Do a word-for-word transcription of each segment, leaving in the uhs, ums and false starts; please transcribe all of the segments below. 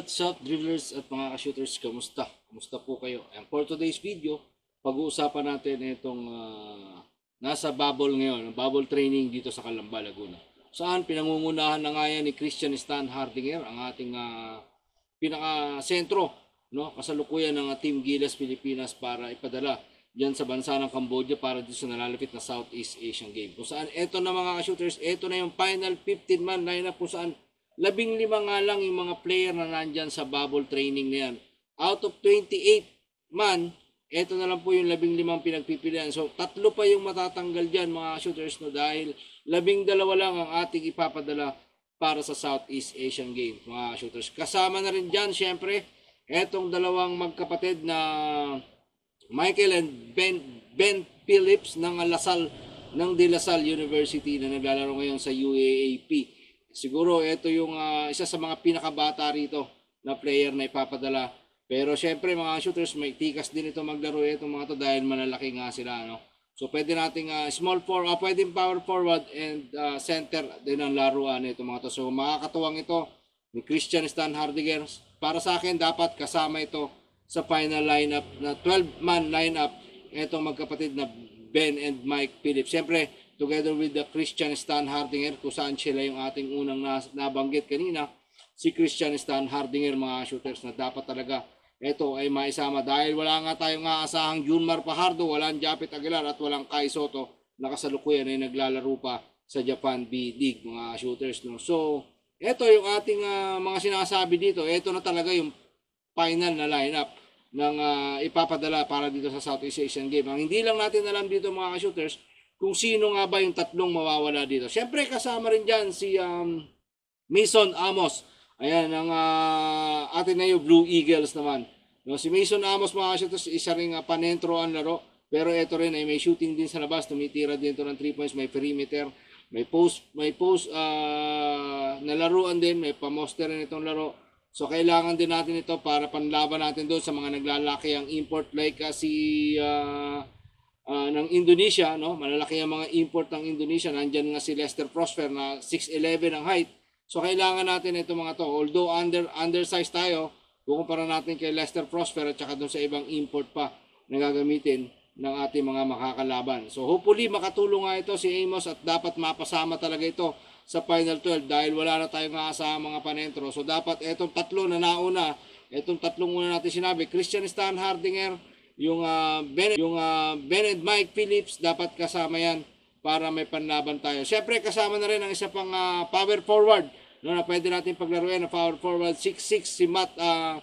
What's up, dribblers at mga ka-shooters? Kamusta? Kamusta po kayo? And for today's video, pag-uusapan natin itong uh, nasa bubble ngayon, bubble training dito sa Calamba, Laguna. Saan pinangungunahan na nga yan ni Christian Stan Hardinger, ang ating uh, pinaka-sentro, no? Kasalukuyan ng uh, Team Gilas Pilipinas para ipadala diyan sa bansa ng Cambodia para dito sa nalalapit na Southeast Asian Game. Kung saan, eto na mga ka-shooters, eto na yung final fifteen man lineup kung saan labing lima nga lang yung mga player na nandyan sa bubble training na yan. Out of twenty-eight man, eto na lang po yung labing limang pinagpipilian. So, tatlo pa yung matatanggal dyan mga shooters no, dahil labing dalawa lang ang ating ipapadala para sa Southeast Asian Games mga shooters. Kasama na rin dyan, syempre, etong dalawang magkapatid na Michael and Ben, Ben Phillips ng Lasal, ng De La Salle University na naglalaro ngayon sa U A A P. Siguro ito yung uh, isa sa mga pinakabata rito na player na ipapadala. Pero syempre mga shooters, may tikas din ito maglaro itong mga to dahil malalaki nga sila. No? So pwede nating uh, small forward, uh, pwede power forward and uh, center din ang laruan ito mga to. So makakatuwang ito ni Christian Stan Hardinger. Para sa akin dapat kasama ito sa final lineup na twelve man lineup itong magkapatid na Ben and Mike Phillips. Syempre together with the Christian Stan Hardinger, kung saan sila yung ating unang nabanggit kanina, si Christian Stan Hardinger mga shooters na dapat talaga ito ay maisama dahil wala nga tayong aasahang Junmar Fajardo, walang Japet Aguilar at walang Kai Soto na kasalukuyan ay naglalaro pa sa Japan B-League mga shooters. No? So, ito yung ating uh, mga sinasabi dito, ito na talaga yung final na lineup ng uh, ipapadala para dito sa Southeast Asian Game. Ang hindi lang natin alam dito mga shooters, kung sino nga ba yung tatlong mawawala dito. Siyempre kasama rin dyan si um, Mason Amos. Ayan, ang uh, Ateneo Blue Eagles naman. No, si Mason Amos mga shooters, isa rin uh, panentro ang laro. Pero ito rin ay may shooting din sa labas. Tumitira din ito ng three points, may perimeter, may post, may post uh, na laruan din, may pamoster rin itong laro. So kailangan din natin ito para panlaban natin doon sa mga naglalaki ang import like uh, si... Uh, Uh, ng Indonesia, no? Malalaki ang mga import ng Indonesia. Nandyan nga si Lester Prosper na six eleven ang height. So kailangan natin ito mga to. Although under undersized tayo, kukumpara natin kay Lester Prosper at saka doon sa ibang import pa na gagamitin ng ating mga makakalaban. So hopefully makatulong nga ito si Amos at dapat mapasama talaga ito sa Final twelve dahil wala na tayong aasahan mga panentro. So dapat itong tatlo na nauna, itong tatlong una natin sinabi, Christian Stan Hardinger, yung uh, Ben, yung uh, Ben and Mike Phillips, dapat kasama yan para may panlaban tayo. Siyempre kasama na rin ang isa pang uh, power forward, no, na pwede natin paglaruin na power forward six six si Matt uh,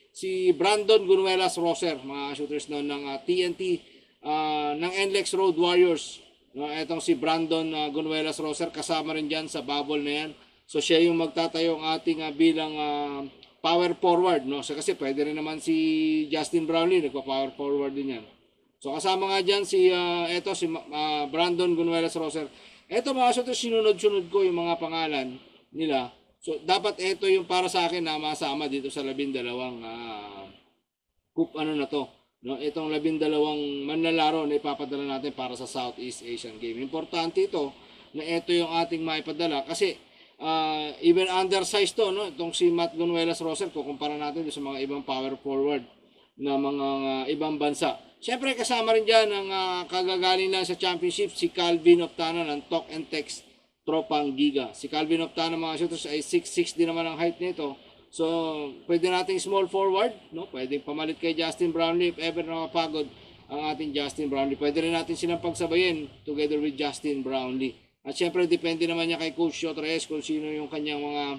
si Brandon Gunuelas Roser, mga shooters noon ng uh, T N T uh, ng N L E X Road Warriors. No, etong si Brandon uh, Gunuelas Roser kasama rin diyan sa bubble na yan. So siya yung magtatayo ang ating uh, bilang uh, power forward, no? So, kasi pwede rin naman si Justin Brownlee, nagpa-power forward din yan. So kasama nga dyan si, uh, eto, si uh, Brandon Gunuelas Roser. Eto mga shooters, sinunod-sunod ko yung mga pangalan nila. So dapat eto yung para sa akin na masama dito sa labindalawang uh, cup, ano na to. No? Itong labindalawang manlalaro na ipapadala natin para sa Southeast Asian Game. Importante ito na eto yung ating maipadala kasi Uh, even undersized to, no? Itong si Matt Gunuelas Roser, kukumpara natin sa mga ibang power forward na mga uh, ibang bansa. Siyempre kasama rin dyan ang uh, kagagaling lang sa championship, si Calvin Optana ng Talk and Text Tropang Giga. Si Calvin Optana mga shooters ay six six din naman ang height nito. So pwede nating small forward, no? Pwedeng pamalit kay Justin Brownlee if ever nakapagod ang ating Justin Brownlee. Pwede rin natin silang pagsabayin together with Justin Brownlee. At syempre, depende naman niya kay Coach Shotres kung sino yung kanyang mga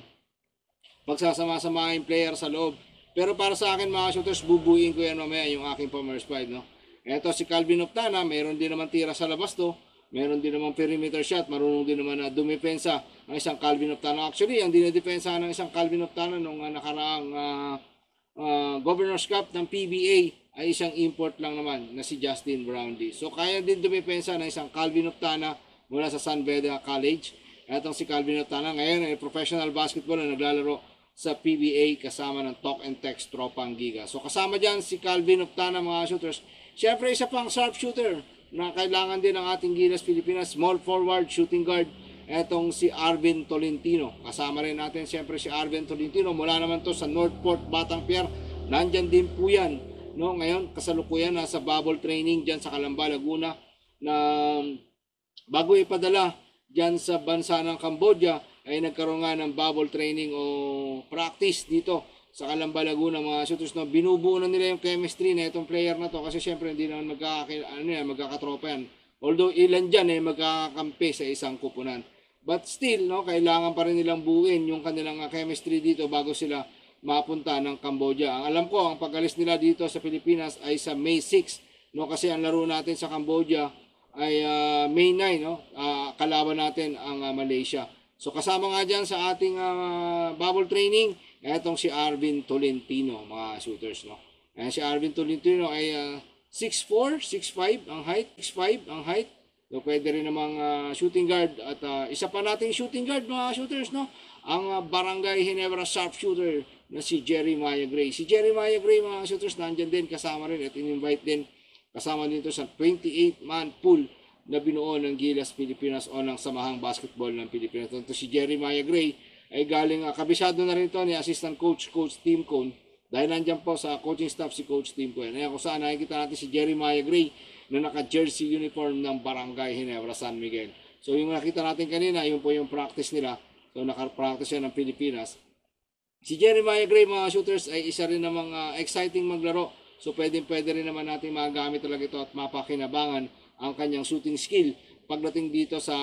pagsasama-samahin player sa loob. Pero para sa akin mga shooters, bubuin ko yan mamaya yung aking Palmer's Pride. No? Ito si Calvin Optana, mayroon din naman tira sa labas to. Mayroon din naman perimeter shot. Marunong din naman na dumipensa ang isang Calvin Optana. Actually, ang dinidepensa ng isang Calvin Optana nung uh, nakaraang uh, uh, Governor's Cup ng P B A ay isang import lang naman na si Justin Brownlee. So kaya din dumipensa ng isang Calvin Optana mula sa San Beda College. Itong si Calvin Optana ngayon ay professional basketball na naglalaro sa P B A kasama ng Talk and Text Tropang Giga. So kasama dyan si Calvin Optana mga shooters. Siyempre isa pang sharp shooter na kailangan din ng ating Gilas Pilipinas. Small forward, shooting guard. etong si Arvin Tolentino. Kasama rin natin siyempre si Arvin Tolentino. Mula naman to sa Northport, Batangpier. Nandyan din po yan. No? Ngayon, kasalukuyan nasa bubble training dyan sa Calamba, Laguna. Na bago ipadala dyan sa bansa ng Cambodia, ay nagkaroon nga ng bubble training o practice dito sa Calamba, Laguna, mga shooters. No? Binubuo na nila yung chemistry na itong player na to kasi syempre hindi naman magkaka, ano yan, magkakatropa yan. Although ilan dyan eh magkakakampi sa isang kupunan. But still, no, kailangan pa rin nilang buuin yung kanilang uh, chemistry dito bago sila mapunta ng Cambodia. Ang alam ko, ang pag-alis nila dito sa Pilipinas ay sa May sixth, no, kasi ang laro natin sa Cambodia ay uh, May ninth, no, uh, kalaban natin ang uh, Malaysia. So kasama nga dyan sa ating uh, bubble training, etong si Arvin Tolentino, mga shooters, no. Ayan, si Arvin Tolentino ay uh, six four, six five ang height, six five ang height. So, pwede rin namang uh, shooting guard at uh, isa pa nating shooting guard, mga shooters, no? Ang uh, Barangay Ginebra sharpshooter na si Jeremiah Gray. Si Jeremiah Gray, mga shooters, nandyan din, kasama rin at in-invite din, kasama dito sa twenty-eight man pool na binuo ng Gilas Pilipinas o ng Samahang Basketball ng Pilipinas. Ito si Jeremiah Gray ay galing, uh, kabisado na rin ito ni Assistant Coach, Coach Tim Cone. Dahil nandyan po sa coaching staff si Coach Tim Cone. Ayan, kung saan nakikita natin si Jeremiah Gray na naka-jersey uniform ng Barangay Ginebra San Miguel. So yung nakita natin kanina, yun po yung practice nila. So naka-practice yan ng Pilipinas. Si Jeremiah Gray, mga shooters, ay isa rin namang uh, exciting maglaro. So pwede-pwede rin naman natin magamit talaga ito at mapakinabangan ang kanyang shooting skill pagdating dito sa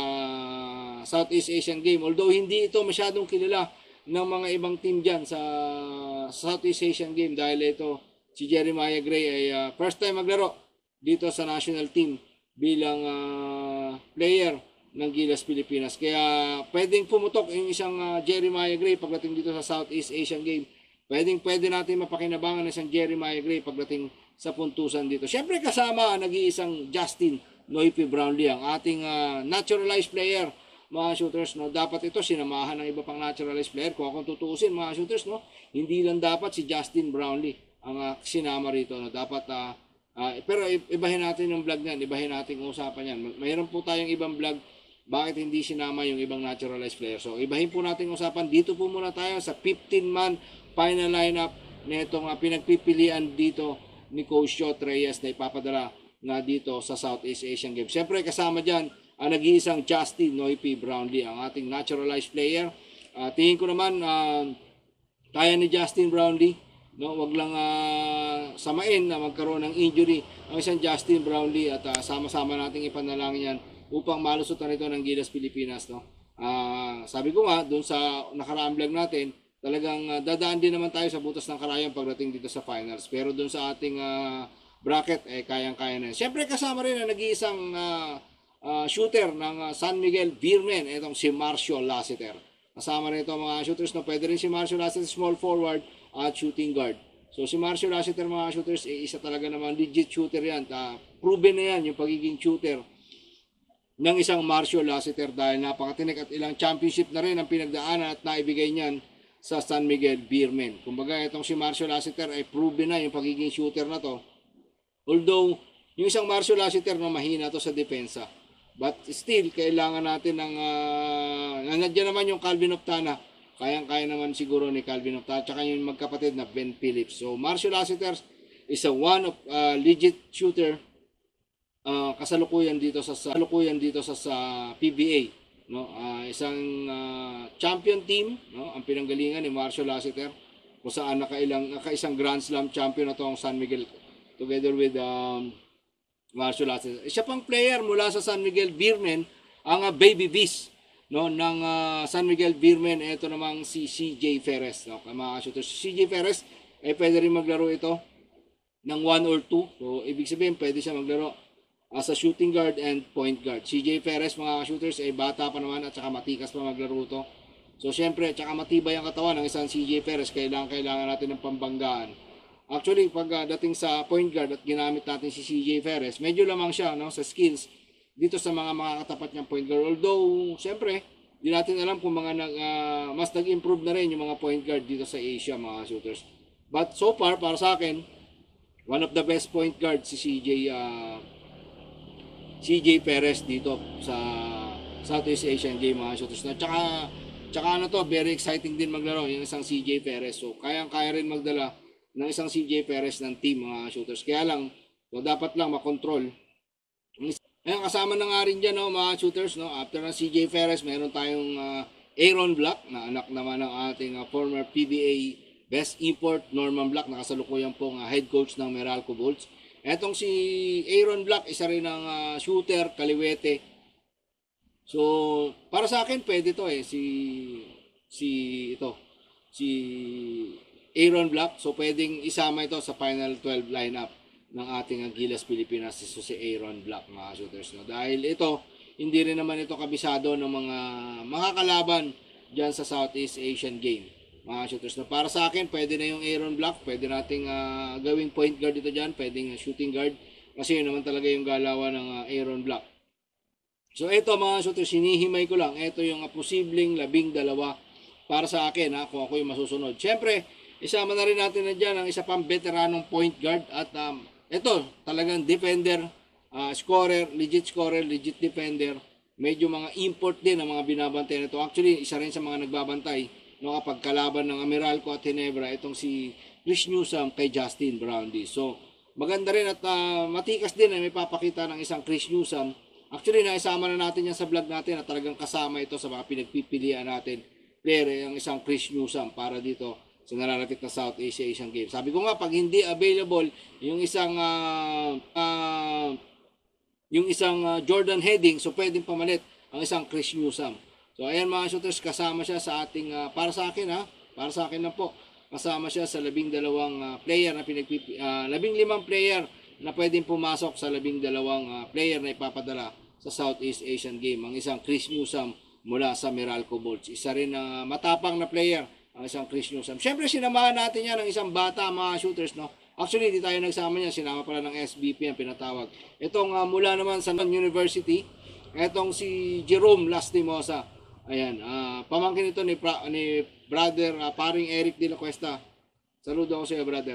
Southeast Asian Game. Although hindi ito masyadong kilala ng mga ibang team dyan sa Southeast Asian Game dahil ito si Jeremiah Gray ay uh, first time maglaro dito sa national team bilang uh, player ng Gilas Pilipinas. Kaya pwedeng pumutok yung isang uh, Jeremiah Gray pagdating dito sa Southeast Asian Game. Pwedeng pwede natin mapakinabangan ng isang Jeremiah Gray pagdating sa puntusan dito. Siyempre kasama ang nag-iisang Justin Noype Brownlee, ang ating uh, naturalized player, mga shooters, no. Dapat ito sinamahan ng iba pang naturalized player. Kung akong tutuusin, mga shooters, no, hindi lang dapat si Justin Brownlee ang uh, sinama rito, no. Dapat uh, Uh, pero ibahin natin yung vlog niyan, ibahin natin yung usapan yan. Mayroon po tayong ibang vlog, bakit hindi sinama yung ibang naturalized player. So ibahin po natin yung usapan. Dito po muna tayo sa fifteen man final lineup na itong uh, pinagpipilian dito ni Coach Shot Reyes na ipapadala na dito sa Southeast Asian Games. Siyempre kasama dyan ang nag-iisang Justin Noype Brownlee, ang ating naturalized player. Uh, tingin ko naman uh, kaya ni Justin Brownlee, no, wag lang uh, samain na magkaroon ng injury ang isang Justin Brownlee at uh, sama-sama nating ipanalangin yan upang malusutan ito ng Gilas Pilipinas, no. Uh, sabi ko nga doon sa nakaraang vlog natin, talagang uh, dadaan din naman tayo sa butas ng karayang pagdating dito sa finals. Pero doon sa ating uh, bracket eh kayang-kaya na. Siyempre kasama rin ang nag-iisang uh, uh, shooter ng uh, San Miguel Beermen, itong si Marcio Lassiter. Kasama rin ito mga shooters, no. Pwede rin si Marcio Lassiter small forward at shooting guard. So si Marcio Lassiter, mga shooters, eh, isa talaga naman legit shooter yan. Uh, proven na yan yung pagiging shooter ng isang Marcio Lassiter dahil napakatinik at ilang championship na rin ang pinagdaanan at naibigay niyan sa San Miguel Beermen. Kumbaga itong si Marcio Lassiter ay proven na yung pagiging shooter na to. Although yung isang Marcio Lassiter na mahina to sa depensa. But still, kailangan natin ng uh, nandiyan naman yung Calvin Optana. Kayang-kaya naman siguro ni Calvin Optana. Tsaka yung magkapatid na Ben Phillips. So, Marcio Lassiter is a one of uh, legit shooter. Uh, kasalukuyan dito sa kasalukuyan dito sa, sa P B A. No? Uh, isang uh, champion team. No? Ang pinanggalingan ni Marcio Lassiter. Kung saan nakailang, nakaisang Grand Slam champion na to ang San Miguel. Together with um, Marcio Lassiter. Siya pang player mula sa San Miguel Beermen, ang uh, Baby Beast, no, ng uh, San Miguel Beermen. Ito namang si C J Ferres, no, mga shooters. Si C J Ferres ay eh, pwede rin maglaro ito ng one or two. So ibig sabihin pwede siya maglaro as a shooting guard and point guard. C J Ferres, mga shooters, ay eh, bata pa naman at saka matikas pa maglaro ito. So syempre, tsaka matibay ang katawan ng isang C J Ferres. Kailangan kailangan natin ng pambanggaan. Actually, pag uh, dating sa point guard at ginamit natin si C J Ferres, medyo lamang siya, no, sa skills dito sa mga mga katapat niyang point guard. Although, siyempre, di natin alam kung mga nag, uh, mas nag-improve na rin yung mga point guard dito sa Asia, mga shooters. But so far, para sa akin, one of the best point guard si C J uh, C J Ferres dito sa Southeast Asian Game mga shooters. No? Tsaka, tsaka ano to, very exciting din maglaro yung isang C J Perez. So kayang-kaya rin magdala ng isang C J Perez ng team mga shooters. Kaya lang, so, dapat lang makontrol. Ayun, kasama na nga rin dyan no, mga shooters. No? After ng C J Perez, meron tayong uh, Aaron Black na anak naman ng ating uh, former P B A Best Import Norman Black, nakasalukuyan pong uh, head coach ng Meralco Bolts. Etong si Aaron Black, isa rin ng uh, shooter, kaliwete. So, para sa akin, pwede to eh, si, si, ito, si Aaron Black. So, pwedeng isama ito sa final twelve lineup ng ating Gilas Pilipinas, so si Aaron Black, mga shooters. No? Dahil ito, hindi rin naman ito kabisado ng mga mga kalaban dyan sa Southeast Asian Game, mga shooters. No? Para sa akin, pwede na yung Aaron Black, pwede nating uh, gawing point guard dito dyan, pwedeng uh, shooting guard, kasi yun naman talaga yung galawan ng uh, Aaron Black. So ito mga shooters, sinihimay ko lang. Ito yung uh, posibleng labing dalawa para sa akin ha, kung ako yung masusunod. Siyempre, isama na rin natin na dyan ang isa pang veteranong point guard. At um, ito, talagang defender, uh, scorer, legit scorer, legit defender. Medyo mga import din ang mga binabantay na ito. Actually, isa rin sa mga nagbabantay no, kapag kalaban ng Ameralco at Ginebra, itong si Chris Newsom kay Justin Brownlee. So, maganda rin at uh, matikas din na may papakita ng isang Chris Newsom. Actually, naisama na natin yan sa vlog natin at talagang kasama ito sa mga pinagpipilian natin player, yung isang Chris Newsom para dito sa nalalapit na Southeast Asian Games. Sabi ko nga, pag hindi available yung isang uh, uh, yung isang uh, Jordan Heading, so pwedeng pamalit ang isang Chris Newsom. So, ayan mga shooters, kasama siya sa ating, uh, para sa akin ha, para sa akin lang po, kasama siya sa labing dalawang uh, player na pinagpipi, uh, labing limang player na pwedeng pumasok sa labing dalawang uh, player na ipapadala sa Southeast Asian Game. Ang isang Chris Newsom mula sa Meralco Bolts. Isa rin na uh, matapang na player, ang isang Chris Newsom. Siyempre, sinamahan natin yan ng isang bata, mga shooters, no? Actually, hindi tayo nagsama niya. Sinama pala ng S B P ang pinatawag. Itong uh, mula naman sa University, itong si Jerome Lastimosa. Ayan, uh, pamangkin ito ni, pra, ni brother, uh, paring Eric de la Cuesta. Saludo ako sa iyo, brother.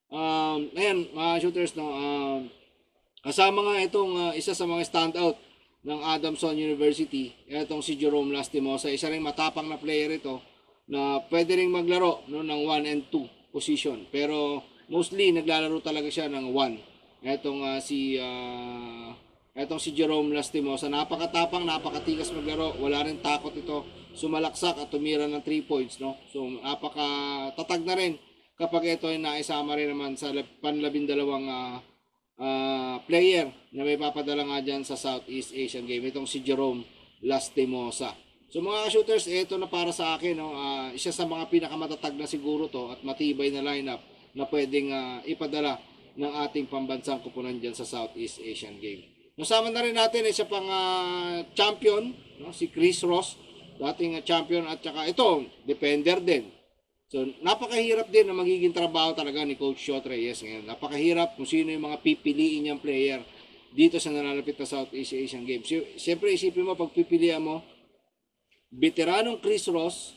Um, ayan, mga shooters, no, um, kasama nga itong uh, isa sa mga standout ng Adamson University, itong si Jerome Lastimosa. Isa rin matapang na player ito na pwede rin maglaro no, ng one and two position. Pero mostly naglalaro talaga siya ng one. Itong uh, si uh, itong si Jerome Lastimosa. Napakatapang, napakatikas maglaro. Wala rin takot ito. Sumalaksak at tumira ng three points. No? So napakatatag na rin kapag ito ay naisama rin naman sa panlabindalawang uh, uh, player na may papadala nga dyan sa Southeast Asian Game. Itong si Jerome Lastimosa. So mga shooters, ito na para sa akin. No? Uh, isa sa mga pinakamatatag na siguro to at matibay na lineup na pwedeng uh, ipadala ng ating pambansang kupunan dyan sa Southeast Asian Game. Nasama na rin natin isa pang uh, champion, no? Si Chris Ross, dating uh, champion at saka ito, defender din. So, napakahirap din na magiging trabaho talaga ni Coach Shot Reyes ngayon. Napakahirap kung sino yung mga pipiliin niyang player dito sa nalalapit na Southeast Asian Games. Siyempre, isipin mo, pag pipilian mo, veteranong Chris Ross,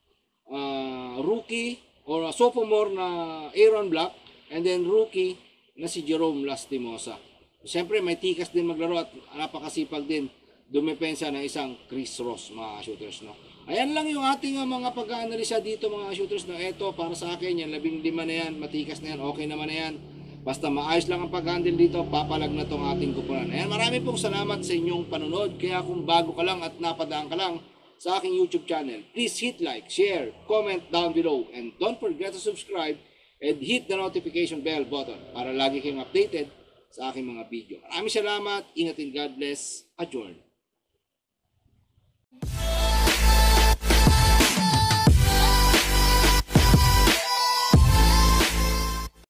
uh, rookie or sophomore na Aaron Black, and then rookie na si Jerome Lastimosa. Siyempre, may tikas din maglaro at napakasipag din dumepensa ng isang Chris Ross, mga shooters, no? Ayan lang yung ating uh, mga pag-aanalisa dito, mga shooters, no? Ito, para sa akin, yan, labing lima na yan, matikas na yan, okay naman na yan. Basta maayos lang ang pag-handle dito, papalag na tong ating kupunan. Ayan, marami pong salamat sa inyong panonood. Kaya kung bago ka lang at napadaan ka lang sa aking YouTube channel, please hit like, share, comment down below, and don't forget to subscribe and hit the notification bell button para lagi kayong updated sa aking mga video. Maraming salamat, ingatin, God bless, adjourn.